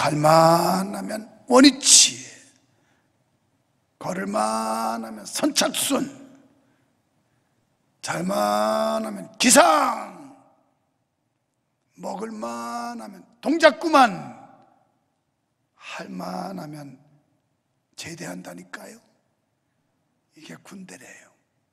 갈만 하면 원위치, 걸을만 하면 선착순, 잘만 하면 기상, 먹을만 하면 동작구만, 할만 하면 제대한다니까요. 이게 군대래요.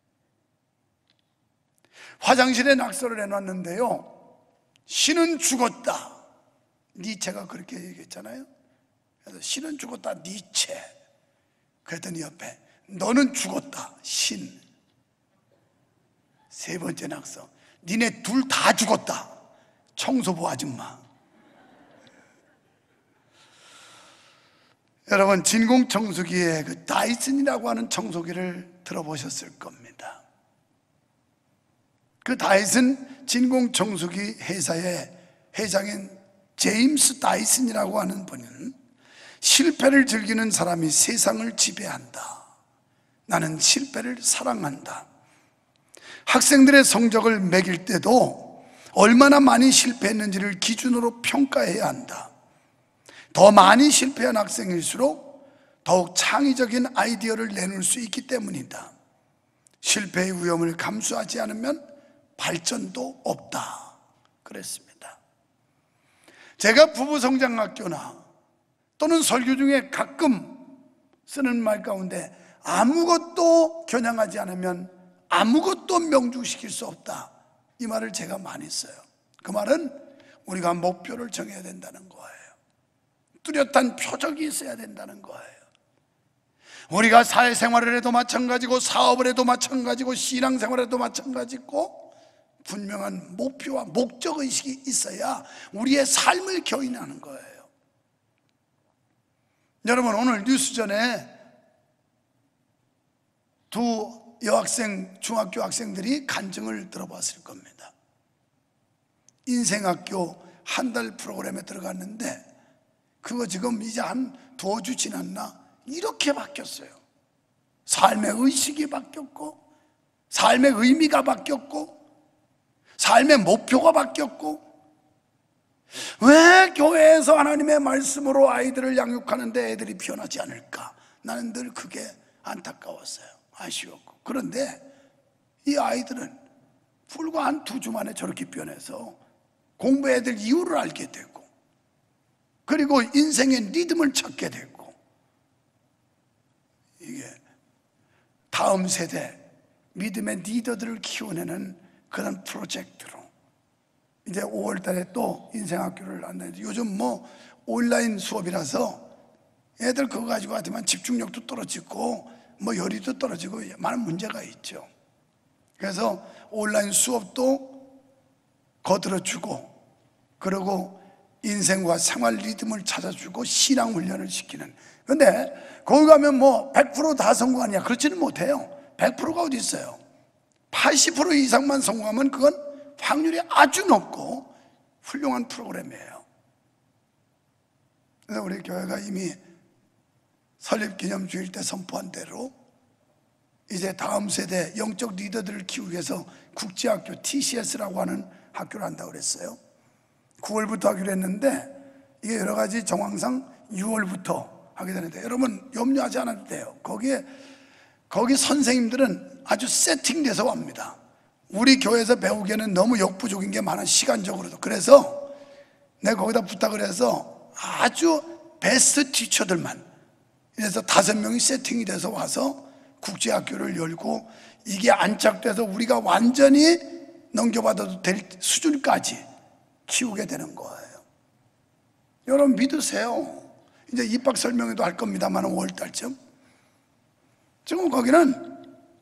화장실에 낙서를 해놨는데요, 신은 죽었다, 니체가 그렇게 얘기했잖아요. 그래서 신은 죽었다, 니체. 그랬더니 옆에 너는 죽었다, 신. 세 번째 낙서, 니네 둘 다 죽었다, 청소부 아줌마. 여러분, 진공청소기에 그 다이슨이라고 하는 청소기를 들어보셨을 겁니다. 그 다이슨 진공청소기 회사의 회장인 제임스 다이슨이라고 하는 분은 실패를 즐기는 사람이 세상을 지배한다, 나는 실패를 사랑한다, 학생들의 성적을 매길 때도 얼마나 많이 실패했는지를 기준으로 평가해야 한다, 더 많이 실패한 학생일수록 더욱 창의적인 아이디어를 내놓을 수 있기 때문이다, 실패의 위험을 감수하지 않으면 발전도 없다 그랬습니다. 제가 부부성장학교나 또는 설교 중에 가끔 쓰는 말 가운데 아무것도 겨냥하지 않으면 아무것도 명중시킬 수 없다, 이 말을 제가 많이 써요. 그 말은 우리가 목표를 정해야 된다는 거예요. 뚜렷한 표적이 있어야 된다는 거예요. 우리가 사회생활을 해도 마찬가지고, 사업을 해도 마찬가지고, 신앙생활에도 마찬가지고, 분명한 목표와 목적의식이 있어야 우리의 삶을 견인하는 거예요. 여러분, 오늘 뉴스전에 두 여학생, 중학교 학생들이 간증을 들어봤을 겁니다. 인생학교 한 달 프로그램에 들어갔는데 그거 지금 이제 한 두어 주 지났나 이렇게 바뀌었어요. 삶의 의식이 바뀌었고, 삶의 의미가 바뀌었고, 삶의 목표가 바뀌었고, 왜 교회에서 하나님의 말씀으로 아이들을 양육하는데 애들이 변하지 않을까? 나는 늘 그게 안타까웠어요. 아쉬웠고. 그런데 이 아이들은 불과 한 2주 만에 저렇게 변해서 공부해야 될 이유를 알게 되고, 그리고 인생의 리듬을 찾게 되고, 이게 다음 세대 믿음의 리더들을 키워내는 그런 프로젝트로 이제 5월 달에 또 인생학교를 한다는데, 요즘 뭐 온라인 수업이라서 애들 그거 가지고 하지만 집중력도 떨어지고 뭐 열의도 떨어지고 많은 문제가 있죠. 그래서 온라인 수업도 거들어주고, 그리고 인생과 생활 리듬을 찾아주고 신앙 훈련을 시키는. 그런데 거기 가면 뭐 100% 다 성공하냐? 그렇지는 못해요. 100%가 어디 있어요? 80% 이상만 성공하면 그건 확률이 아주 높고 훌륭한 프로그램이에요. 그래서 우리 교회가 이미 설립기념주일 때 선포한 대로 이제 다음 세대 영적 리더들을 키우기 위해서 국제학교 TCS라고 하는 학교를 한다고 그랬어요. 9월부터 하기로 했는데 이게 여러 가지 정황상 6월부터 하게 되는데, 여러분 염려하지 않아도 돼요. 거기 선생님들은 아주 세팅돼서 옵니다. 우리 교회에서 배우기에는 너무 역부족인 게 많아, 시간적으로도. 그래서 내가 거기다 부탁을 해서 아주 베스트 티처들만, 그래서 5명이 세팅이 돼서 와서 국제학교를 열고, 이게 안착돼서 우리가 완전히 넘겨받아도 될 수준까지 키우게 되는 거예요. 여러분 믿으세요. 이제 입학 설명회도 할 겁니다만 5월달쯤. 지금 거기는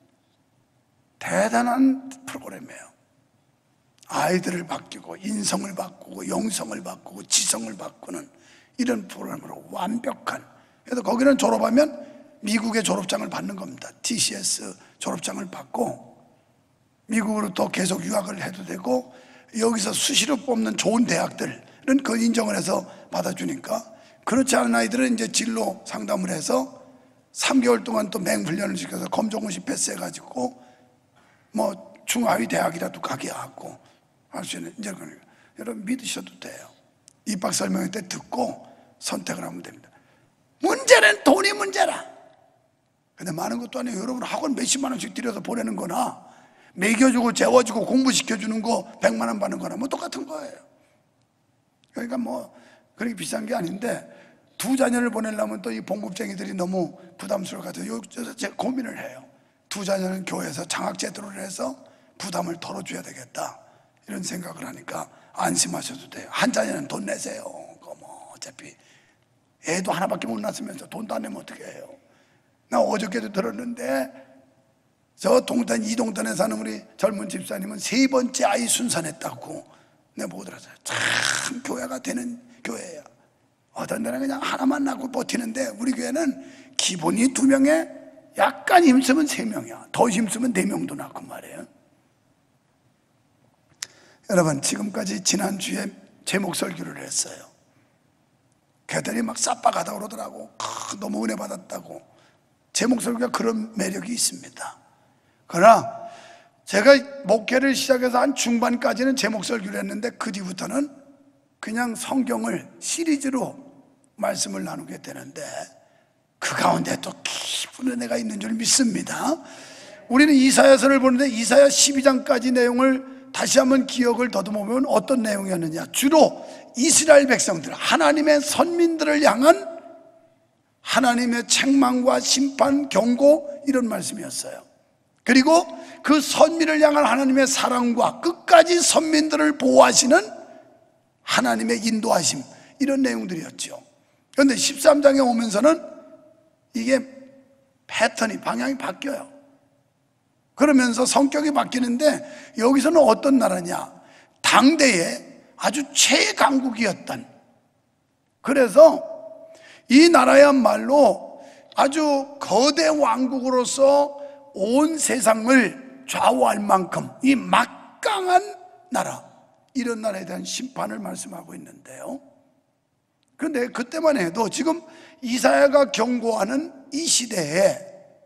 대단한 프로그램이에요. 아이들을 바꾸고 인성을 바꾸고 영성을 바꾸고 지성을 바꾸는 이런 프로그램으로 완벽한. 그래서 거기는 졸업하면 미국의 졸업장을 받는 겁니다. TCS 졸업장을 받고 미국으로 또 계속 유학을 해도 되고, 여기서 수시로 뽑는 좋은 대학들은 그 인정을 해서 받아주니까, 그렇지 않은 아이들은 이제 진로 상담을 해서 3개월 동안 또 맹훈련을 시켜서 검정고시 패스해가지고 뭐 중하위 대학이라도 가게 하고 할 수 있는. 이제 여러분 믿으셔도 돼요. 입학 설명회 때 듣고 선택을 하면 됩니다. 문제는 돈이 문제라. 근데 많은 것도 아니에요. 여러분 학원 몇십만 원씩 들여서 보내는 거나 먹여주고 재워주고 공부시켜주는 거 100만 원 받는 거나 뭐 똑같은 거예요. 그러니까 뭐 그렇게 비싼 게 아닌데, 두 자녀를 보내려면 또 이 봉급쟁이들이 너무 부담스러울 것 같아요. 제가 고민을 해요. 두 자녀는 교회에서 장학제도를 해서 부담을 덜어줘야 되겠다, 이런 생각을 하니까 안심하셔도 돼요. 한 자녀는 돈 내세요. 그거 뭐 어차피 애도 하나밖에 못 낳았으면서 돈도 안 내면 어떻게 해요. 나 어저께도 들었는데 저 동탄 이동탄에 사는 우리 젊은 집사님은 3번째 아이 순산했다고 내가 보고 들었어요. 참 교회가 되는 교회야. 어떤 데는 그냥 하나만 낳고 버티는데 우리 교회는 기본이 2명에 약간 힘쓰면 3명이야. 더 힘쓰면 4명도 낳고 말이에요. 여러분, 지금까지 지난주에 제목 설교를 했어요. 걔들이 막 싸빠가다 그러더라고. 너무 은혜 받았다고. 제목 설교가 그런 매력이 있습니다. 그러나 제가 목회를 시작해서 한 중반까지는 제목 설교를 했는데 그 뒤부터는 그냥 성경을 시리즈로 말씀을 나누게 되는데, 그 가운데 또 깊은 은혜가 있는 줄 믿습니다. 우리는 이사야서를 보는데 이사야 12장까지 내용을 다시 한번 기억을 더듬으면 어떤 내용이었느냐, 주로 이스라엘 백성들, 하나님의 선민들을 향한 하나님의 책망과 심판, 경고, 이런 말씀이었어요. 그리고 그 선민을 향한 하나님의 사랑과 끝까지 선민들을 보호하시는 하나님의 인도하심, 이런 내용들이었죠. 그런데 13장에 오면서는 이게 패턴이, 방향이 바뀌어요. 그러면서 성격이 바뀌는데, 여기서는 어떤 나라냐, 당대에 아주 최강국이었던, 그래서 이 나라야말로 아주 거대 왕국으로서 온 세상을 좌우할 만큼 이 막강한 나라, 이런 나라에 대한 심판을 말씀하고 있는데요. 그런데 그때만 해도 지금 이사야가 경고하는 이 시대에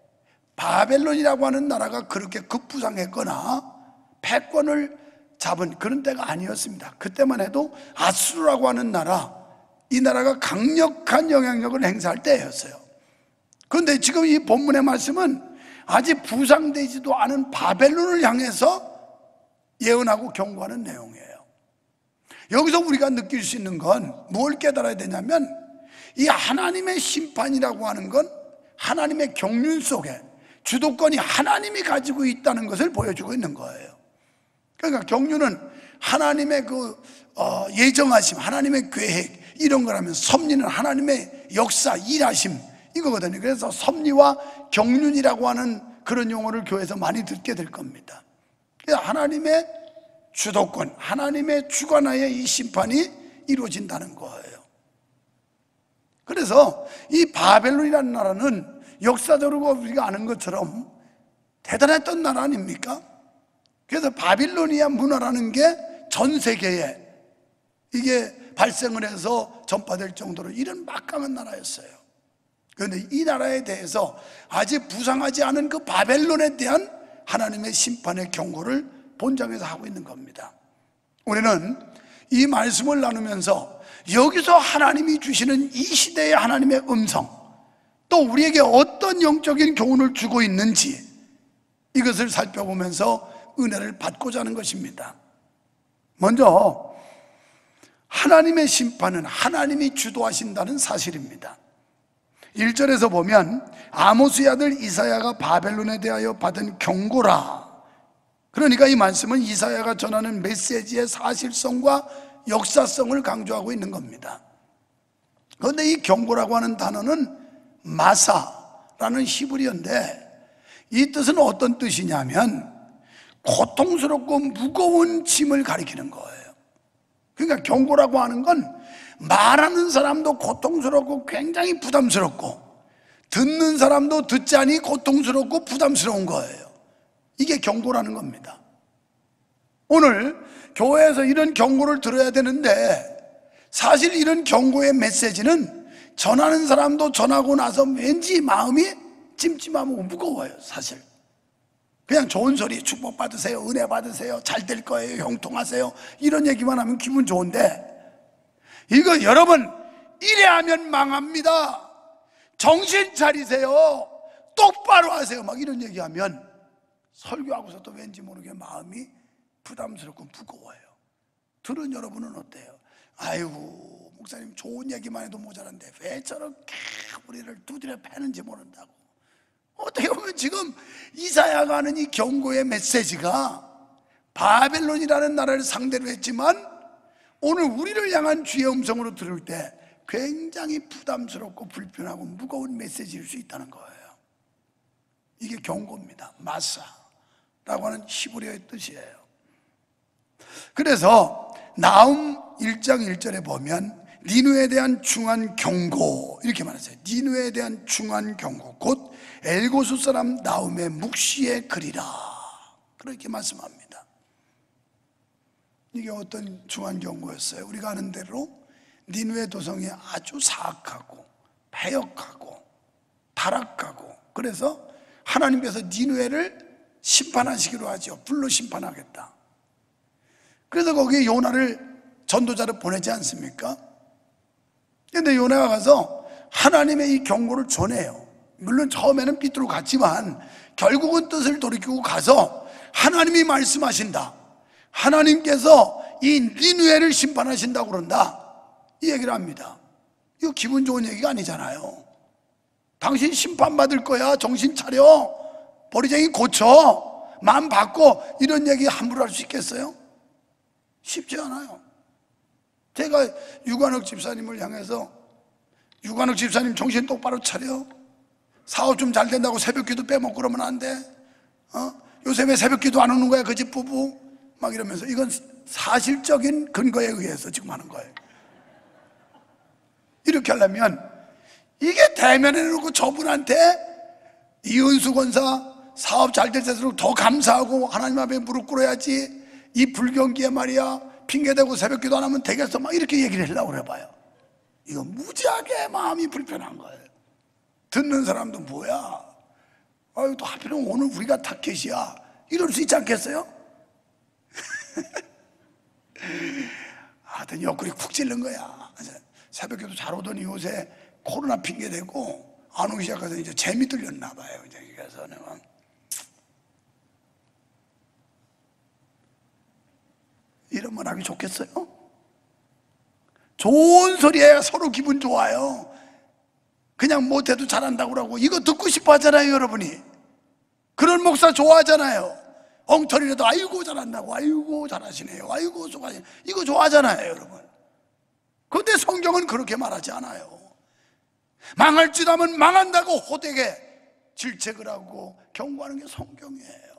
바벨론이라고 하는 나라가 그렇게 급부상했거나 패권을 잡은 그런 때가 아니었습니다. 그때만 해도 아수르라고 하는 나라, 이 나라가 강력한 영향력을 행사할 때였어요. 그런데 지금 이 본문의 말씀은 아직 부상되지도 않은 바벨론을 향해서 예언하고 경고하는 내용이에요. 여기서 우리가 느낄 수 있는 건 뭘 깨달아야 되냐면, 이 하나님의 심판이라고 하는 건 하나님의 경륜 속에 주도권이 하나님이 가지고 있다는 것을 보여주고 있는 거예요. 그러니까 경륜은 하나님의 예정하심, 하나님의 계획, 이런 거라면 섭리는 하나님의 역사, 일하심, 이거거든요. 그래서 섭리와 경륜이라고 하는 그런 용어를 교회에서 많이 듣게 될 겁니다. 하나님의 주도권, 하나님의 주관하에 이 심판이 이루어진다는 거예요. 그래서 이 바벨론이라는 나라는 역사적으로 우리가 아는 것처럼 대단했던 나라 아닙니까? 그래서 바빌로니아 문화라는 게 전 세계에 이게 발생을 해서 전파될 정도로 이런 막강한 나라였어요. 그런데 이 나라에 대해서 아직 부상하지 않은 그 바벨론에 대한 하나님의 심판의 경고를 본장에서 하고 있는 겁니다. 우리는 이 말씀을 나누면서 여기서 하나님이 주시는 이 시대의 하나님의 음성, 또 우리에게 어떤 영적인 교훈을 주고 있는지, 이것을 살펴보면서 은혜를 받고자 하는 것입니다. 먼저 하나님의 심판은 하나님이 주도하신다는 사실입니다. 1절에서 보면 아모스의 아들 이사야가 바벨론에 대하여 받은 경고라. 그러니까 이 말씀은 이사야가 전하는 메시지의 사실성과 역사성을 강조하고 있는 겁니다. 그런데 이 경고라고 하는 단어는 마사라는 히브리어인데, 이 뜻은 어떤 뜻이냐면 고통스럽고 무거운 짐을 가리키는 거예요. 그러니까 경고라고 하는 건 말하는 사람도 고통스럽고 굉장히 부담스럽고, 듣는 사람도 듣자니 고통스럽고 부담스러운 거예요. 이게 경고라는 겁니다. 오늘 교회에서 이런 경고를 들어야 되는데, 사실 이런 경고의 메시지는 전하는 사람도 전하고 나서 왠지 마음이 찜찜하고 무거워요. 사실 그냥 좋은 소리, 축복 받으세요, 은혜 받으세요, 잘 될 거예요, 형통하세요, 이런 얘기만 하면 기분 좋은데, 이거 여러분 이래 하면 망합니다. 정신 차리세요. 똑바로 하세요. 막 이런 얘기하면 설교하고서도 왠지 모르게 마음이 부담스럽고 무거워요. 들은 여러분은 어때요? 아이고, 목사님 좋은 얘기만 해도 모자란데 왜 저렇게 우리를 두드려 패는지 모른다고. 어떻게 보면 지금 이사야가 하는 이 경고의 메시지가 바벨론이라는 나라를 상대로 했지만 오늘 우리를 향한 주의 음성으로 들을 때 굉장히 부담스럽고 불편하고 무거운 메시지일 수 있다는 거예요. 이게 경고입니다. 마사라고 하는 히브리어의 뜻이에요. 그래서 나훔 1장 1절에 보면 니누에 대한 중한 경고 이렇게 말했어요. 니누에 대한 중한 경고 곧 엘고수 사람 나훔의 묵시의 글이라 그렇게 말씀합니다. 이게 어떤 중한 경고였어요? 우리가 아는 대로 니누의 도성이 아주 사악하고 패역하고 타락하고, 그래서 하나님께서 니누에를 심판하시기로 하죠. 불로 심판하겠다. 그래서 거기에 요나를 전도자를 보내지 않습니까? 그런데 요나가 가서 하나님의 이 경고를 전해요. 물론 처음에는 삐뚤어 갔지만 결국은 뜻을 돌이키고 가서 하나님이 말씀하신다, 하나님께서 이 니누에를 심판하신다고 그런다, 이 얘기를 합니다. 이거 기분 좋은 얘기가 아니잖아요. 당신 심판받을 거야, 정신 차려, 버리쟁이 고쳐, 마음 바꿔, 이런 얘기 함부로 할 수 있겠어요? 쉽지 않아요. 제가 유관혁 집사님을 향해서 유관혁 집사님 정신 똑바로 차려, 사업 좀 잘 된다고 새벽기도 빼먹고 그러면 안 돼. 요새 왜 새벽기도 안 오는 거야 그 집 부부, 막 이러면서. 이건 사실적인 근거에 의해서 지금 하는 거예요. 이렇게 하려면 이게 대면에 놓고 저분한테 이은수 권사 사업 잘 될 때일수록 더 감사하고 하나님 앞에 무릎 꿇어야지, 이 불경기에 말이야 핑계대고 새벽기도 안 하면 되겠어, 막 이렇게 얘기를 하려고 그래봐요. 이거 무지하게 마음이 불편한 거예요. 듣는 사람도 뭐야, 아유 또 하필이면 오늘 우리가 타켓이야, 이럴 수 있지 않겠어요? 하여튼 옆구리 쿡 찔른 거야. 새벽기도 잘 오더니 요새 코로나 핑계대고 안 오기 시작해서 이제 재미 들렸나 봐요. 그래서 내가 이런 말 하기 좋겠어요? 좋은 소리에 서로 기분 좋아요. 그냥 못해도 잘한다고 그러고 이거 듣고 싶어 하잖아요. 여러분이 그런 목사 좋아하잖아요. 엉터리라도 아이고 잘한다고, 아이고 잘하시네요, 아이고 수고하시네요, 이거 좋아하잖아요. 여러분, 그런데 성경은 그렇게 말하지 않아요. 망할 짓 하면 망한다고 호되게 질책을 하고 경고하는 게 성경이에요.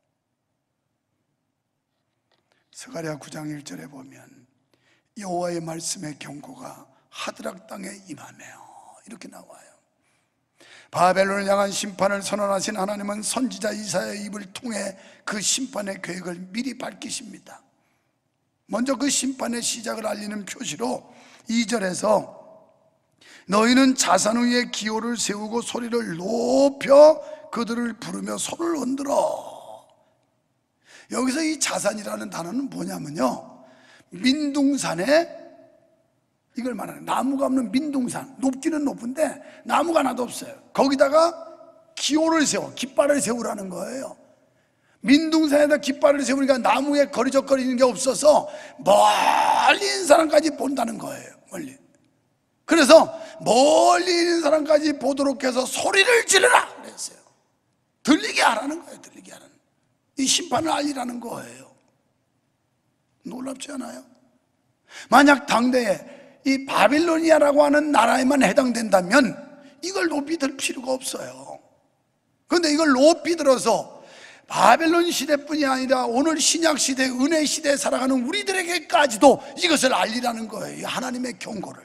스가랴 9장 1절에 보면 여호와의 말씀의 경고가 하드락 땅에 임하며 이렇게 나와요. 바벨론을 향한 심판을 선언하신 하나님은 선지자 이사야의 입을 통해 그 심판의 계획을 미리 밝히십니다. 먼저 그 심판의 시작을 알리는 표시로 2절에서 너희는 자산 위에 기호를 세우고 소리를 높여 그들을 부르며 손을 흔들어. 여기서 이 자산이라는 단어는 뭐냐면요, 민둥산에 이걸 말하는, 나무가 없는 민둥산, 높기는 높은데 나무가 하나도 없어요. 거기다가 기호를 세워, 깃발을 세우라는 거예요. 민둥산에다 깃발을 세우니까 나무에 거리적거리는 게 없어서 멀리 있는 사람까지 본다는 거예요. 멀리. 그래서 멀리 있는 사람까지 보도록 해서 소리를 지르라 그랬어요. 들리게 하라는 거예요. 들리게 하라는, 이 심판을 알리라는 거예요. 놀랍지 않아요? 만약 당대에 이 바빌로니아라고 하는 나라에만 해당된다면 이걸 높이 들 필요가 없어요. 그런데 이걸 높이 들어서 바벨론 시대뿐이 아니라 오늘 신약 시대, 은혜 시대에 살아가는 우리들에게까지도 이것을 알리라는 거예요. 하나님의 경고를.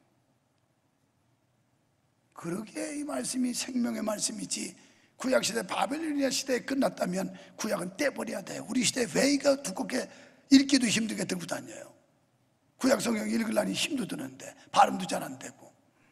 그러기에 이 말씀이 생명의 말씀이지, 구약 시대 바벨로니아 시대에 끝났다면 구약은 떼버려야 돼요. 우리 시대에 왜 이거 두껍게 읽기도 힘들게 들고 다녀요? 구약 성경 읽으려니 힘도 드는데 발음도 잘 안 되고.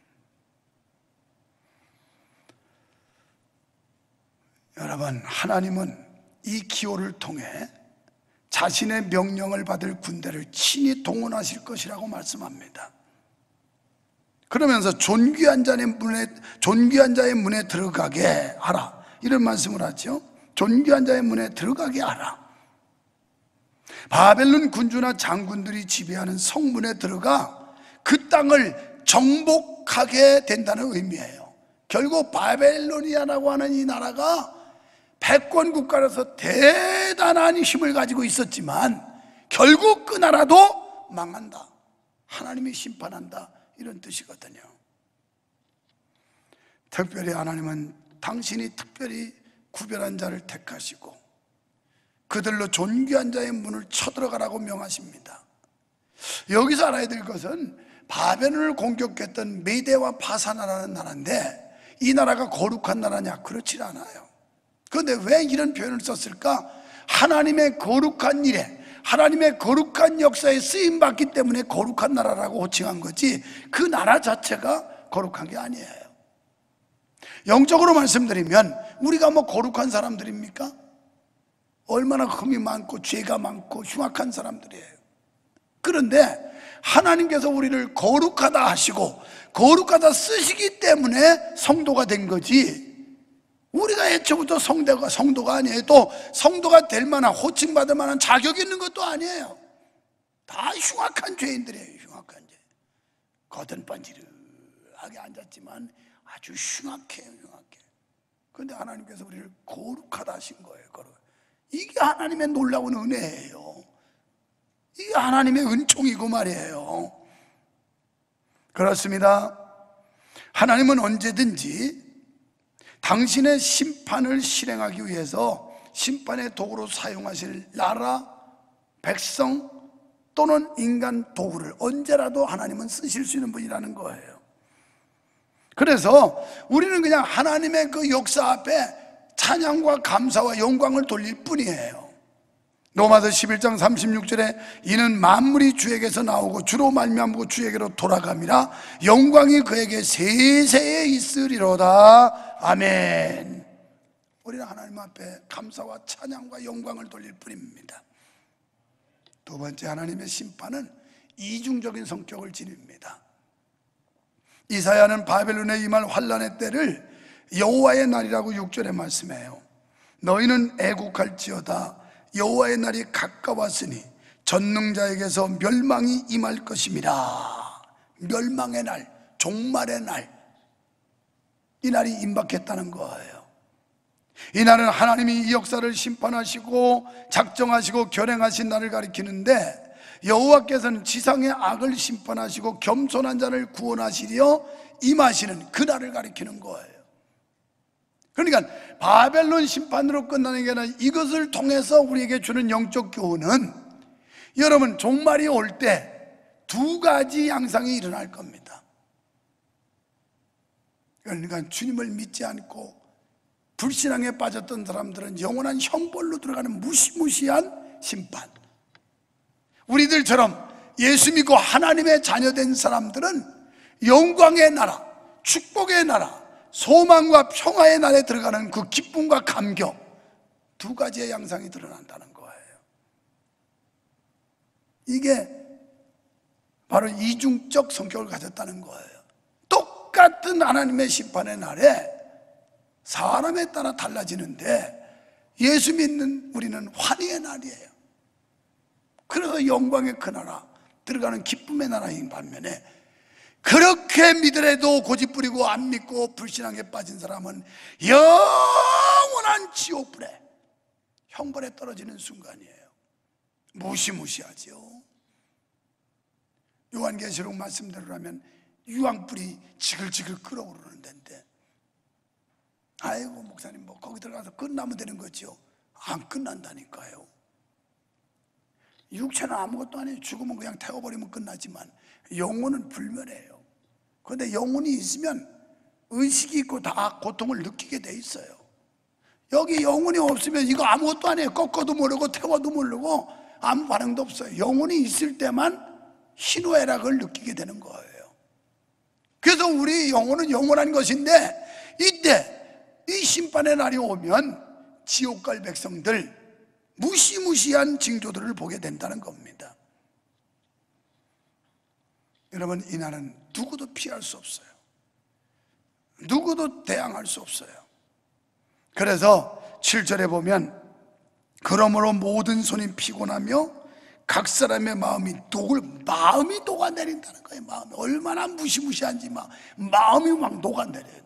여러분, 하나님은 이 기호를 통해 자신의 명령을 받을 군대를 친히 동원하실 것이라고 말씀합니다. 그러면서 존귀한 자의 문에 들어가게 하라, 이런 말씀을 하죠. 존귀한 자의 문에 들어가게 하라. 바벨론 군주나 장군들이 지배하는 성문에 들어가 그 땅을 정복하게 된다는 의미예요. 결국 바벨로니아라고 하는 이 나라가 패권 국가라서 대단한 힘을 가지고 있었지만 결국 그 나라도 망한다, 하나님이 심판한다, 이런 뜻이거든요. 특별히 하나님은 당신이 특별히 구별한 자를 택하시고 그들로 존귀한 자의 문을 쳐들어가라고 명하십니다. 여기서 알아야 될 것은 바벨론을 공격했던 메대와 파사나라는 나라인데 이 나라가 거룩한 나라냐? 그렇지 않아요. 그런데 왜 이런 표현을 썼을까? 하나님의 거룩한 일에, 하나님의 거룩한 역사에 쓰임받기 때문에 거룩한 나라라고 호칭한 거지 그 나라 자체가 거룩한 게 아니에요. 영적으로 말씀드리면 우리가 뭐 거룩한 사람들입니까? 얼마나 흠이 많고 죄가 많고 흉악한 사람들이에요. 그런데 하나님께서 우리를 거룩하다 하시고 거룩하다 쓰시기 때문에 성도가 된 거지, 우리가 애초부터 성도가 아니에요. 또 성도가 될 만한, 호칭받을 만한 자격이 있는 것도 아니에요. 다 흉악한 죄인들이에요. 흉악한 죄. 겉은 번지르하게 앉았지만 아주 흉악해요. 흉악해. 그런데 하나님께서 우리를 거룩하다 하신 거예요. 이게 하나님의 놀라운 은혜예요. 이게 하나님의 은총이고 말이에요. 그렇습니다. 하나님은 언제든지 당신의 심판을 실행하기 위해서 심판의 도구로 사용하실 나라, 백성 또는 인간 도구를 언제라도 하나님은 쓰실 수 있는 분이라는 거예요. 그래서 우리는 그냥 하나님의 그 역사 앞에 찬양과 감사와 영광을 돌릴 뿐이에요. 로마서 11장 36절에 이는 만물이 주에게서 나오고 주로 말미암고 주에게로 돌아감이라 영광이 그에게 세세에 있으리로다. 아멘. 우리는 하나님 앞에 감사와 찬양과 영광을 돌릴 뿐입니다. 두 번째, 하나님의 심판은 이중적인 성격을 지닙니다. 이사야는 바벨론에 임할 환난의 때를 여호와의 날이라고 6절에 말씀해요. 너희는 애국할지어다 여호와의 날이 가까웠으니 전능자에게서 멸망이 임할 것임이라. 멸망의 날, 종말의 날, 이 날이 임박했다는 거예요. 이 날은 하나님이 이 역사를 심판하시고 작정하시고 결행하신 날을 가리키는데 여호와께서는 지상의 악을 심판하시고 겸손한 자를 구원하시려 임하시는 그 날을 가리키는 거예요. 그러니까 바벨론 심판으로 끝나는 게 아니라 이것을 통해서 우리에게 주는 영적 교훈은, 여러분 종말이 올 때 두 가지 양상이 일어날 겁니다. 그러니까 주님을 믿지 않고 불신앙에 빠졌던 사람들은 영원한 형벌로 들어가는 무시무시한 심판, 우리들처럼 예수 믿고 하나님의 자녀된 사람들은 영광의 나라, 축복의 나라, 소망과 평화의 날에 들어가는 그 기쁨과 감격, 두 가지의 양상이 드러난다는 거예요. 이게 바로 이중적 성격을 가졌다는 거예요. 똑같은 하나님의 심판의 날에 사람에 따라 달라지는데 예수 믿는 우리는 환희의 날이에요. 그래서 영광의 그 나라, 들어가는 기쁨의 나라인 반면에 그렇게 믿으래도 고집부리고 안 믿고 불신앙에 빠진 사람은 영원한 지옥불에, 형벌에 떨어지는 순간이에요. 무시무시하죠. 요한계시록 말씀대로라면 유황불이 지글지글 끓어오르는 데인데, 아이고 목사님 뭐 거기 들어가서 끝나면 되는 거죠. 안 끝난다니까요. 육체는 아무것도 아니에요. 죽으면 그냥 태워버리면 끝나지만 영혼은 불멸해요. 그런데 영혼이 있으면 의식이 있고 다 고통을 느끼게 돼 있어요. 여기 영혼이 없으면 이거 아무것도 아니에요. 꺾어도 모르고 태워도 모르고 아무 반응도 없어요. 영혼이 있을 때만 희노애락을 느끼게 되는 거예요. 그래서 우리 영혼은 영원한 것인데 이때 이 심판의 날이 오면 지옥 갈 백성들 무시무시한 징조들을 보게 된다는 겁니다. 여러분, 이 날은 누구도 피할 수 없어요. 누구도 대항할 수 없어요. 그래서 7절에 보면 그러므로 모든 손이 피곤하며 각 사람의 마음이 녹아내린다는 거예요. 마음이 얼마나 무시무시한지 마음이 막 녹아내려요.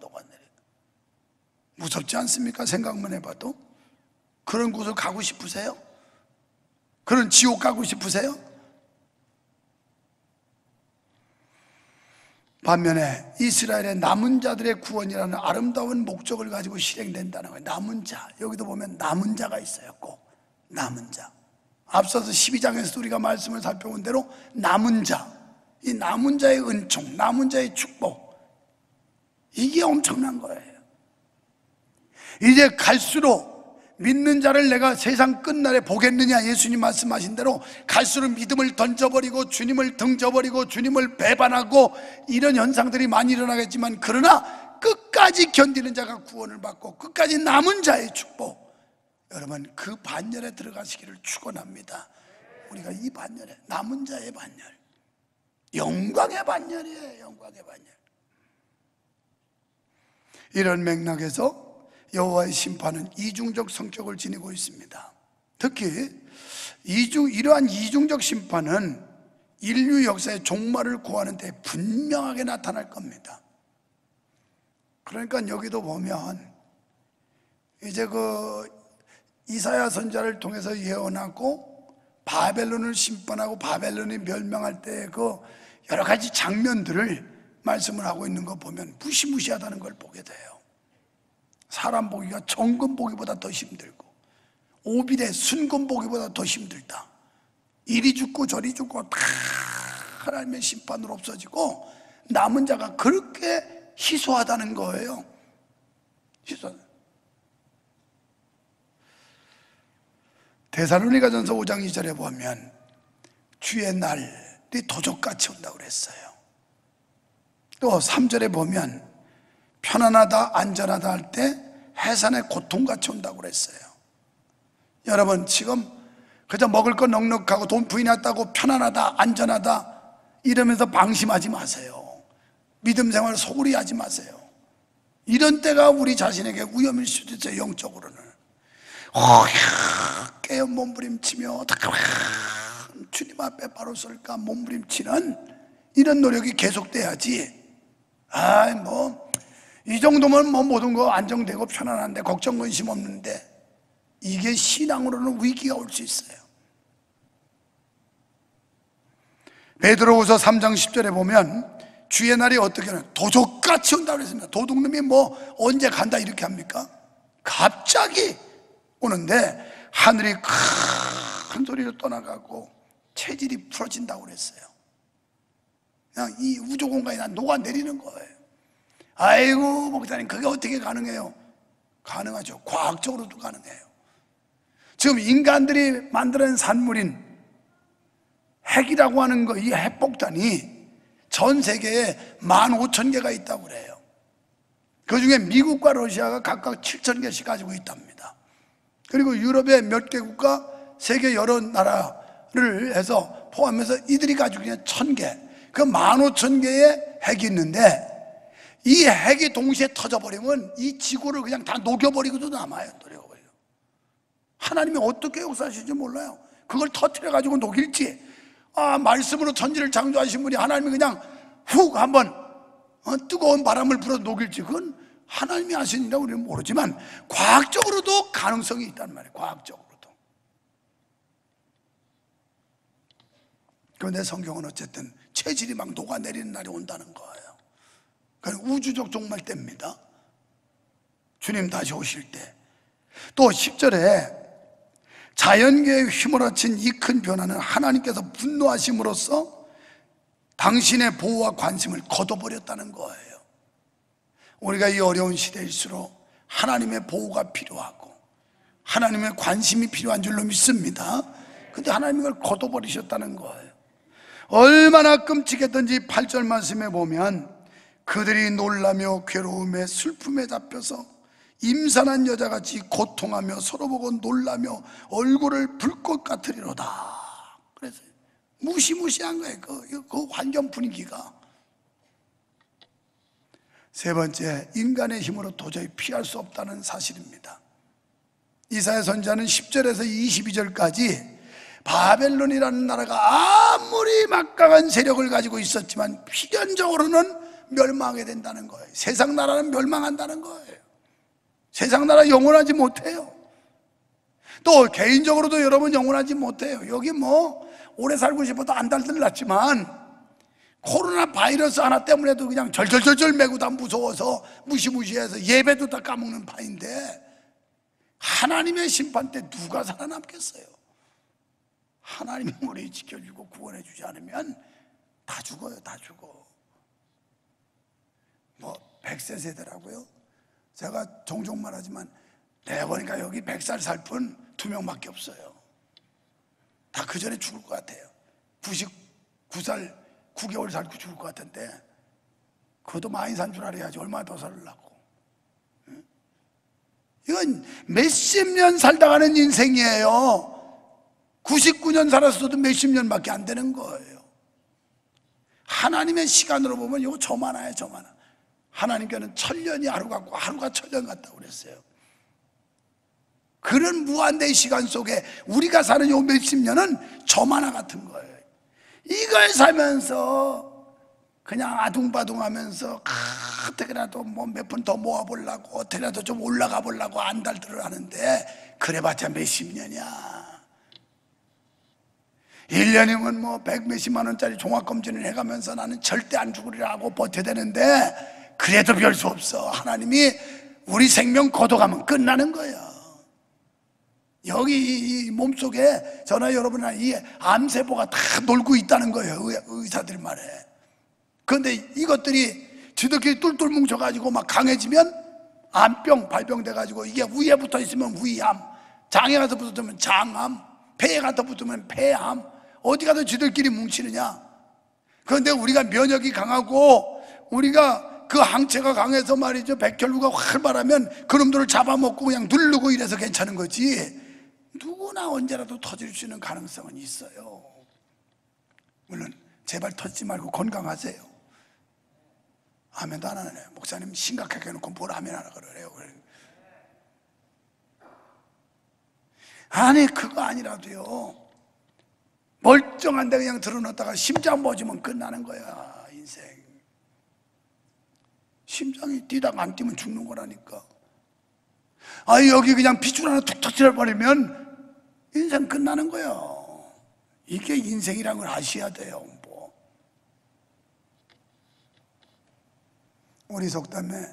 무섭지 않습니까? 생각만 해봐도. 그런 곳을 가고 싶으세요? 그런 지옥 가고 싶으세요? 반면에 이스라엘의 남은 자들의 구원이라는 아름다운 목적을 가지고 실행된다는 거예요. 남은 자, 여기도 보면 남은 자가 있어요. 꼭 남은 자. 앞서서 12장에서도 우리가 말씀을 살펴본 대로 남은 자, 이 남은 자의 은총, 남은 자의 축복, 이게 엄청난 거예요. 이제 갈수록 믿는 자를 내가 세상 끝날에 보겠느냐, 예수님 말씀하신 대로 갈수록 믿음을 던져버리고 주님을 등져버리고 주님을 배반하고 이런 현상들이 많이 일어나겠지만, 그러나 끝까지 견디는 자가 구원을 받고 끝까지 남은 자의 축복, 여러분 그 반열에 들어가시기를 축원합니다. 우리가 이 반열에, 남은 자의 반열, 영광의 반열이에요. 영광의 반열. 이런 맥락에서 여호와의 심판은 이중적 성격을 지니고 있습니다. 특히 이러한 이중적 심판은 인류 역사의 종말을 구하는 데 분명하게 나타날 겁니다. 그러니까 여기도 보면 이제 이사야 선지자를 통해서 예언하고 바벨론을 심판하고 바벨론이 멸망할 때 여러 가지 장면들을 말씀을 하고 있는 거 보면 무시무시하다는 걸 보게 돼요. 사람 보기가 정금 보기보다 더 힘들고, 오빌의 순금 보기보다 더 힘들다. 이리 죽고 저리 죽고 다 하나님의 심판으로 없어지고 남은 자가 그렇게 희소하다는 거예요. 데살로니가전서 5장 2절에 보면 주의 날이 도적같이 온다고 그랬어요. 또 3절에 보면 편안하다 안전하다 할 때 해산의 고통같이 온다고 그랬어요. 여러분, 지금 그저 먹을 거 넉넉하고 돈 부인 났다고 편안하다 안전하다 이러면서 방심하지 마세요. 믿음 생활 소홀히 하지 마세요. 이런 때가 우리 자신에게 위험일 수도 있어요. 영적으로는 깨어 몸부림치며 주님 앞에 바로 설까 몸부림치는 이런 노력이 계속돼야지, 이 정도면 모든 거 안정되고 편안한데 걱정 근심 없는데, 이게 신앙으로는 위기가 올 수 있어요. 베드로후서 3장 10절에 보면 주의 날이 어떻게 하나 도적같이 온다고 그랬습니다. 도둑놈이 언제 간다 이렇게 합니까? 갑자기 오는데 하늘이 큰 소리로 떠나가고 체질이 풀어진다고 그랬어요. 그냥 이 우주 공간이 다 녹아내리는 거예요. 아이고 목사님, 그게 어떻게 가능해요? 가능하죠. 과학적으로도 가능해요. 지금 인간들이 만들어낸 산물인 핵이라고 하는 거, 이 핵폭탄이 전 세계에 15,000개가 있다고 그래요. 그 중에 미국과 러시아가 각각 7,000개씩 가지고 있답니다. 그리고 유럽의 몇 개국과 세계 여러 나라를 해서 포함해서 이들이 가지고 있는 1,000개, 그 15,000개의 핵이 있는데, 이 핵이 동시에 터져버리면 이 지구를 그냥 다 녹여버리고도 남아요. 녹여버리고. 하나님이 어떻게 역사하실지 몰라요. 그걸 터뜨려가지고 녹일지, 말씀으로 천지를 창조하신 분이 하나님이 그냥 훅 한번 뜨거운 바람을 불어 녹일지, 그건 하나님이 하신 일이라고 우리는 모르지만 과학적으로도 가능성이 있단 말이에요. 과학적으로도. 그런데 성경은 어쨌든 체질이 막 녹아내리는 날이 온다는 거예요. 그건 우주적 종말 때입니다. 주님 다시 오실 때. 또 10절에 자연계에 휘몰아친 이 큰 변화는 하나님께서 분노하심으로써 당신의 보호와 관심을 거둬버렸다는 거예요. 우리가 이 어려운 시대일수록 하나님의 보호가 필요하고 하나님의 관심이 필요한 줄로 믿습니다. 근데 하나님이 그걸 거둬버리셨다는 거예요. 얼마나 끔찍했던지 8절 말씀에 보면 그들이 놀라며 괴로움에 슬픔에 잡혀서 임산한 여자같이 고통하며 서로 보고 놀라며 얼굴을 불꽃 같으리로다. 그래서 무시무시한 거예요. 그 환경 분위기가. 세 번째, 인간의 힘으로 도저히 피할 수 없다는 사실입니다. 이사야 선지자는 10절에서 22절까지 바벨론이라는 나라가 아무리 막강한 세력을 가지고 있었지만 필연적으로는 멸망하게 된다는 거예요. 세상 나라는 멸망한다는 거예요. 세상 나라 영원하지 못해요. 또 개인적으로도 여러분 영원하지 못해요. 여기 뭐 오래 살고 싶어도 안 달들났지만 코로나 바이러스 하나 때문에도 그냥 절절절절 매고 다 무서워서 무시무시해서 예배도 다 까먹는 판인데, 하나님의 심판 때 누가 살아남겠어요? 하나님이 우리 지켜주고 구원해 주지 않으면 다 죽어요. 다 죽어. 뭐 100세 세대라고요? 제가 종종 말하지만 내가 보니까 여기 100살 살 분 2명밖에 없어요. 다 그 전에 죽을 것 같아요. 99살 9개월 살고 죽을 것 같은데, 그것도 많이 산 줄 알아야지 얼마나 더 살려고. 이건 몇십 년 살다 가는 인생이에요. 99년 살았어도 몇십 년밖에 안 되는 거예요. 하나님의 시간으로 보면 이거 저만해요. 저만하. 하나님께는 천년이 하루 같고 하루가 천년 같다고 그랬어요. 그런 무한대의 시간 속에 우리가 사는 요 몇십 년은 저만화 같은 거예요. 이걸 살면서 그냥 아둥바둥하면서 어떻게라도 뭐 몇 푼 더 모아보려고, 어떻게라도 좀 올라가 보려고 안달들을 하는데, 그래봤자 몇십 년이야. 1년이면 뭐 100몇십만 원짜리 종합검진을 해가면서 나는 절대 안 죽으리라 하고 버텨대는데, 그래도 별 수 없어. 하나님이 우리 생명 걷어가면 끝나는 거야. 여기 이 몸속에 저나 여러분이나 이 암세포가 다 놀고 있다는 거예요. 의사들 말에. 그런데 이것들이 지들끼리 똘똘 뭉쳐가지고 막 강해지면 암병 발병 돼가지고, 이게 위에 붙어 있으면 위암, 장에 가서 붙으면 장암, 폐에 가서 붙으면 폐암, 어디 가서 지들끼리 뭉치느냐. 그런데 우리가 면역이 강하고 우리가 그 항체가 강해서 말이죠, 백혈구가 활발하면 그놈들을 잡아먹고 그냥 누르고 이래서 괜찮은 거지, 누구나 언제라도 터질 수 있는 가능성은 있어요. 물론 제발 터지지 말고 건강하세요. 아멘도 안 하네. 목사님 심각하게 해놓고 뭘 아멘 하라 그래요. 아니 그거 아니라도요, 멀쩡한데 그냥 들어놓다가 심장 멎으면 끝나는 거야. 인생 심장이 뛰다가 안 뛰면 죽는 거라니까. 아, 여기 그냥 핏줄 하나 툭툭 찔러버리면 인생 끝나는 거예요. 이게 인생이란 걸 아셔야 돼요. 뭐 우리 속담에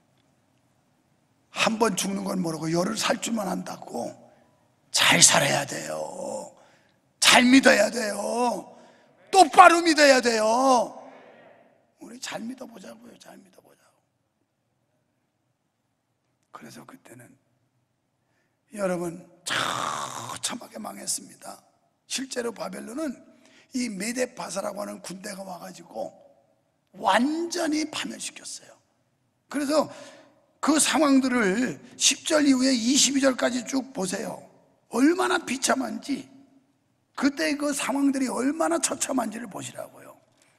한 번 죽는 건 모르고 열을 살 줄만 한다고. 잘 살아야 돼요. 잘 믿어야 돼요. 똑바로 믿어야 돼요. 우리 잘 믿어보자고요. 잘 믿어보자고. 그래서 그때는 여러분 처참하게 망했습니다. 실제로 바벨론은 이 메데파사라고 하는 군대가 와가지고 완전히 파멸시켰어요. 그래서 그 상황들을 10절 이후에 22절까지 쭉 보세요. 얼마나 비참한지, 그때 그 상황들이 얼마나 처참한지를 보시라고요.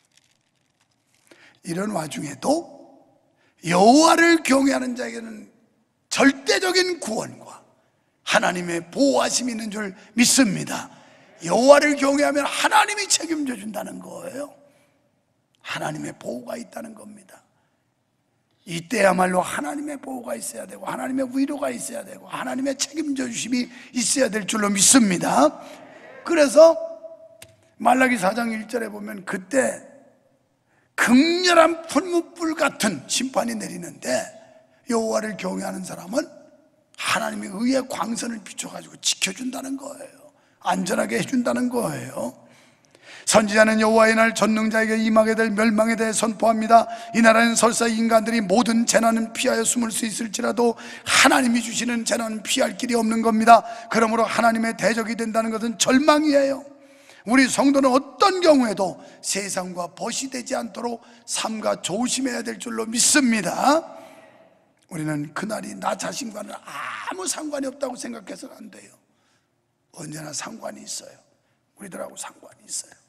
이런 와중에도 여호와를 경외하는 자에게는 절대적인 구원과 하나님의 보호하심이 있는 줄 믿습니다. 여호와를 경외하면 하나님이 책임져 준다는 거예요. 하나님의 보호가 있다는 겁니다. 이때야말로 하나님의 보호가 있어야 되고 하나님의 위로가 있어야 되고 하나님의 책임져 주심이 있어야 될 줄로 믿습니다. 그래서 말라기 4장 1절에 보면 그때 극렬한 풀무불 같은 심판이 내리는데, 여호와를 경외하는 사람은 하나님의 의의 광선을 비춰가지고 지켜준다는 거예요. 안전하게 해준다는 거예요. 선지자는 여호와의 날 전능자에게 임하게 될 멸망에 대해 선포합니다. 이 나라는 설사 인간들이 모든 재난은 피하여 숨을 수 있을지라도 하나님이 주시는 재난은 피할 길이 없는 겁니다. 그러므로 하나님의 대적이 된다는 것은 절망이에요. 우리 성도는 어떤 경우에도 세상과 벗이 되지 않도록 삼가 조심해야 될 줄로 믿습니다. 우리는 그날이 나 자신과는 아무 상관이 없다고 생각해서는 안 돼요. 언제나 상관이 있어요. 우리들하고 상관이 있어요.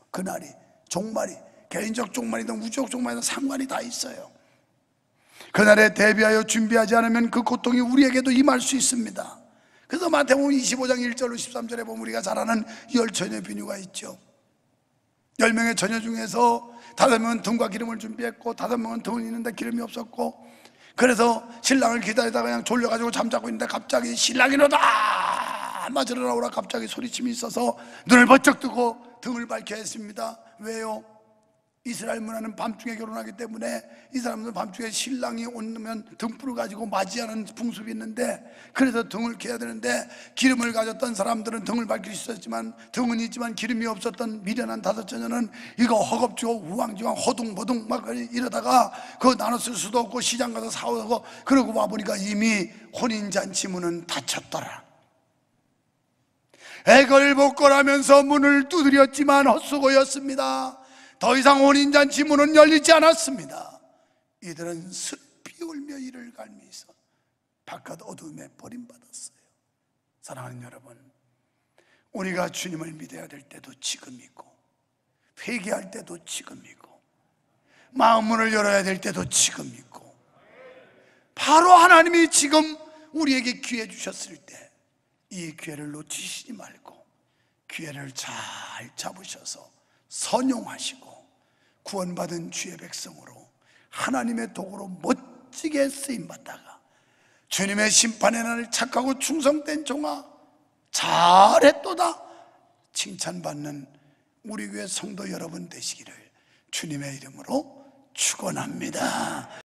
그날이 종말이 개인적 종말이든 우주적 종말이든 상관이 다 있어요. 그날에 대비하여 준비하지 않으면 그 고통이 우리에게도 임할 수 있습니다. 그래서 마태복음 25장 1절로 13절에 보면 우리가 잘 아는 열처녀 비유가 있죠. 10명의 처녀 중에서 5명은 등과 기름을 준비했고 5명은 등은 있는데 기름이 없었고, 그래서 신랑을 기다리다가 그냥 졸려가지고 잠자고 있는데 갑자기 신랑이로다 맞으러 나오라 갑자기 소리침이 있어서 눈을 번쩍 뜨고 등을 밝혀야 했습니다. 왜요? 이스라엘 문화는 밤중에 결혼하기 때문에 이 사람들은 밤중에 신랑이 오면 등불을 가지고 맞이하는 풍습이 있는데, 그래서 등을 켜야 되는데 기름을 가졌던 사람들은 등을 밝힐 수 있었지만 등은 있지만 기름이 없었던 미련한 5처녀는 이거 허겁지겁 우왕좌왕 허둥버둥 막 이러다가 그거 나눠 쓸 수도 없고 시장 가서 사오고 그러고 와보니까 이미 혼인잔치 문은 닫혔더라. 애걸복걸하면서 문을 두드렸지만 헛수고였습니다. 더 이상 혼인잔치 문은 열리지 않았습니다. 이들은 슬피 울며 이를 갈미서 바깥 어둠에 버림받았어요. 사랑하는 여러분, 우리가 주님을 믿어야 될 때도 지금이고, 회개할 때도 지금이고, 마음문을 열어야 될 때도 지금이고, 바로 하나님이 지금 우리에게 기회 주셨을 때 이 기회를 놓치시지 말고 기회를 잘 잡으셔서 선용하시고 구원받은 주의 백성으로 하나님의 도구로 멋지게 쓰임받다가 주님의 심판의 날을 착하고 충성된 종아 잘했도다 칭찬받는 우리 교회 성도 여러분 되시기를 주님의 이름으로 축원합니다.